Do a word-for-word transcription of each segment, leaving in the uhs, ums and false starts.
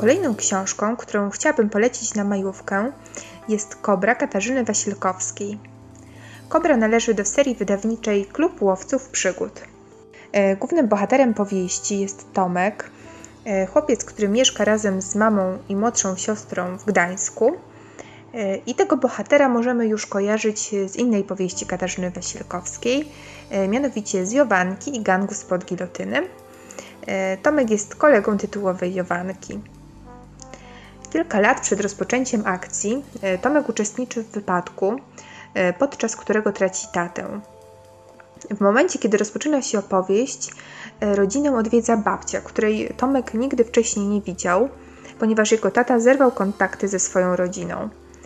Kolejną książką, którą chciałabym polecić na majówkę, jest Kobra Katarzyny Wasilkowskiej. Kobra należy do serii wydawniczej Klub Łowców Przygód. Głównym bohaterem powieści jest Tomek, chłopiec, który mieszka razem z mamą i młodszą siostrą w Gdańsku. I tego bohatera możemy już kojarzyć z innej powieści Katarzyny Wasilkowskiej, mianowicie z Jowanki i gangu spod gilotyny. Tomek jest kolegą tytułowej Jowanki. Kilka lat przed rozpoczęciem akcji Tomek uczestniczy w wypadku, podczas którego traci tatę. W momencie, kiedy rozpoczyna się opowieść, rodzinę odwiedza babcia, której Tomek nigdy wcześniej nie widział, ponieważ jego tata zerwał kontakty ze swoją rodziną.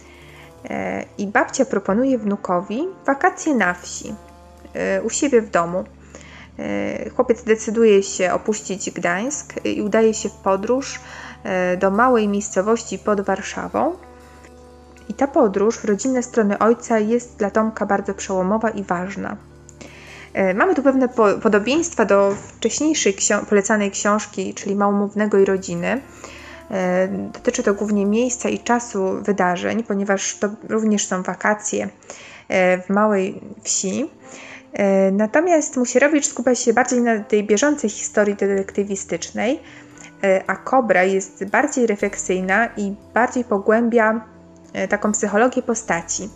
I babcia proponuje wnukowi wakacje na wsi, u siebie w domu. Chłopiec decyduje się opuścić Gdańsk i udaje się w podróż do małej miejscowości pod Warszawą. I ta podróż w rodzinne strony ojca jest dla Tomka bardzo przełomowa i ważna. Mamy tu pewne podobieństwa do wcześniejszej ksi- polecanej książki, czyli Małomównego i rodziny. Dotyczy to głównie miejsca i czasu wydarzeń, ponieważ to również są wakacje w małej wsi. Natomiast Musierowicz skupia się bardziej na tej bieżącej historii detektywistycznej, a Kobra jest bardziej refleksyjna i bardziej pogłębia taką psychologię postaci.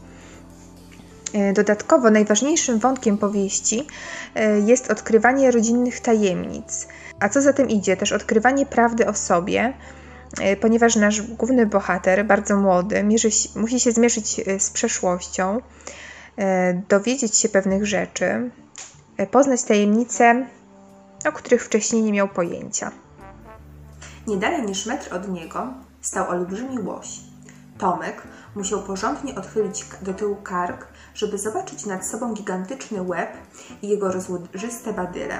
Dodatkowo najważniejszym wątkiem powieści jest odkrywanie rodzinnych tajemnic, a co za tym idzie, też odkrywanie prawdy o sobie, ponieważ nasz główny bohater, bardzo młody, mierzy, musi się zmierzyć z przeszłością, dowiedzieć się pewnych rzeczy, poznać tajemnice, o których wcześniej nie miał pojęcia. Nie dalej niż metr od niego stał olbrzymi łoś. Tomek musiał porządnie odchylić do tyłu kark, żeby zobaczyć nad sobą gigantyczny łeb i jego rozłożyste badyle.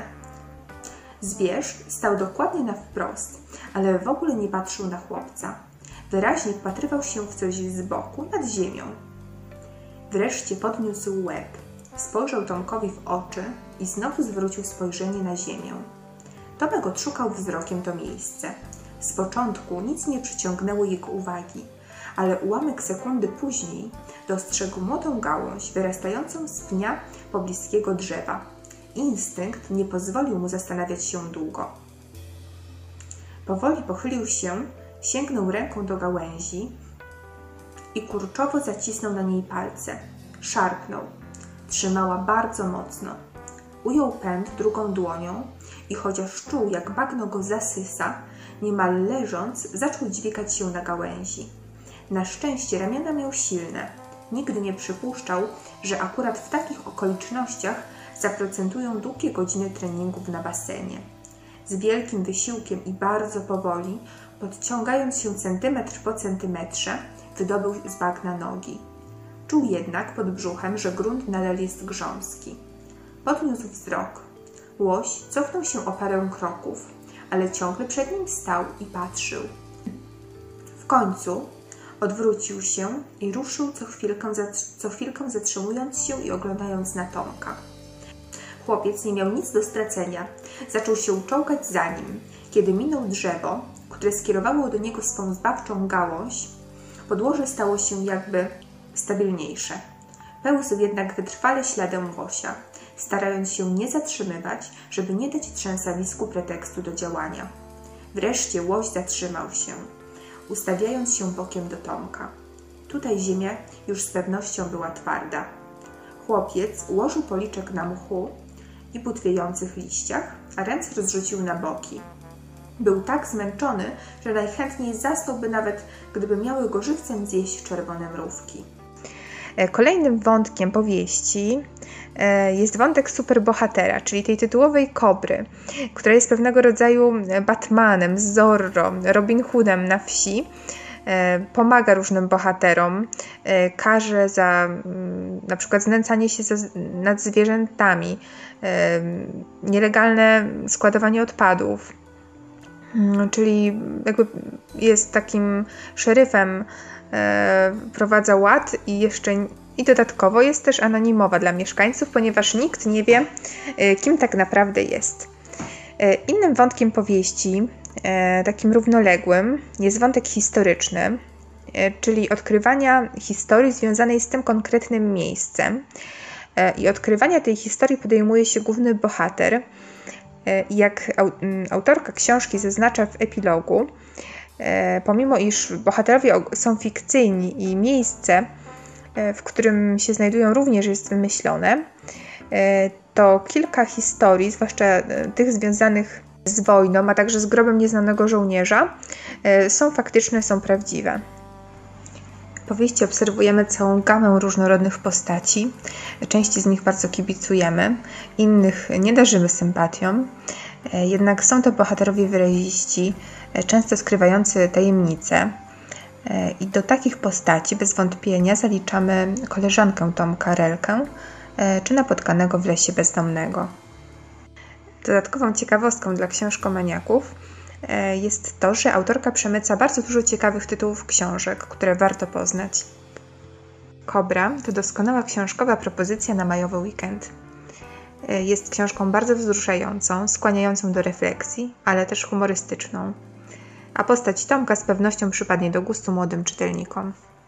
Zwierz stał dokładnie na wprost, ale w ogóle nie patrzył na chłopca. Wyraźnie wpatrywał się w coś z boku, nad ziemią. Wreszcie podniósł łeb, spojrzał Tomkowi w oczy i znowu zwrócił spojrzenie na ziemię. Tomek odszukał wzrokiem to miejsce. Z początku nic nie przyciągnęło jego uwagi, ale ułamek sekundy później dostrzegł młodą gałąź wyrastającą z pnia pobliskiego drzewa. Instynkt nie pozwolił mu zastanawiać się długo. Powoli pochylił się, sięgnął ręką do gałęzi i kurczowo zacisnął na niej palce. Szarpnął. Trzymała bardzo mocno. Ujął pęd drugą dłonią i chociaż czuł, jak bagno go zasysa, niemal leżąc, zaczął dźwigać się na gałęzi. Na szczęście ramiona miał silne. Nigdy nie przypuszczał, że akurat w takich okolicznościach zaprocentują długie godziny treningów na basenie. Z wielkim wysiłkiem i bardzo powoli, podciągając się centymetr po centymetrze, wydobył z bagna nogi. Czuł jednak pod brzuchem, że grunt nadal jest grząski. Podniósł wzrok. Łoś cofnął się o parę kroków, ale ciągle przed nim stał i patrzył. W końcu odwrócił się i ruszył co chwilkę, co chwilkę zatrzymując się i oglądając na Tomka. Chłopiec nie miał nic do stracenia. Zaczął się czołgać za nim. Kiedy minął drzewo, które skierowało do niego swą zbawczą gałąź, podłoże stało się jakby stabilniejsze. Pełzł jednak wytrwale śladem łosia, starając się nie zatrzymywać, żeby nie dać trzęsawisku pretekstu do działania. Wreszcie łoś zatrzymał się, ustawiając się bokiem do Tomka. Tutaj ziemia już z pewnością była twarda. Chłopiec ułożył policzek na mchu i butwiejących liściach, a ręce rozrzucił na boki. Był tak zmęczony, że najchętniej zasnąłby nawet, gdyby miały go żywcem zjeść czerwone mrówki. Kolejnym wątkiem powieści jest wątek superbohatera, czyli tej tytułowej Kobry, która jest pewnego rodzaju Batmanem, Zorro, Robin Hoodem na wsi. Pomaga różnym bohaterom, karze za na przykład znęcanie się nad zwierzętami, nielegalne składowanie odpadów, czyli jakby jest takim szeryfem, wprowadza ład i jeszcze i dodatkowo jest też anonimowa dla mieszkańców, ponieważ nikt nie wie, kim tak naprawdę jest. Innym wątkiem powieści takim równoległym jest wątek historyczny, czyli odkrywania historii związanej z tym konkretnym miejscem. I odkrywania tej historii podejmuje się główny bohater. Jak autorka książki zaznacza w epilogu, pomimo iż bohaterowie są fikcyjni i miejsce, w którym się znajdują, również jest wymyślone, to kilka historii, zwłaszcza tych związanych z wojną, a także z grobem nieznanego żołnierza, są faktyczne, są prawdziwe. W powieści obserwujemy całą gamę różnorodnych postaci. Części z nich bardzo kibicujemy, innych nie darzymy sympatią. Jednak są to bohaterowie wyraziści, często skrywający tajemnice. I do takich postaci bez wątpienia zaliczamy koleżankę Tomka, Relkę, czy napotkanego w lesie bezdomnego. Dodatkową ciekawostką dla książkomaniaków jest to, że autorka przemyca bardzo dużo ciekawych tytułów książek, które warto poznać. Kobra to doskonała książkowa propozycja na majowy weekend. Jest książką bardzo wzruszającą, skłaniającą do refleksji, ale też humorystyczną. A postać Tomka z pewnością przypadnie do gustu młodym czytelnikom.